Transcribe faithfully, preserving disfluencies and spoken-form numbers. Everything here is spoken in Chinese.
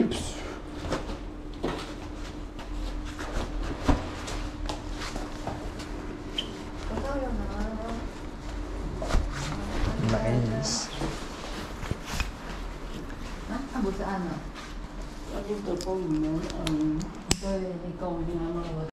Nice. 啊，他不是按了。 那就得帮你们嗯。 对，你讲你阿妈我。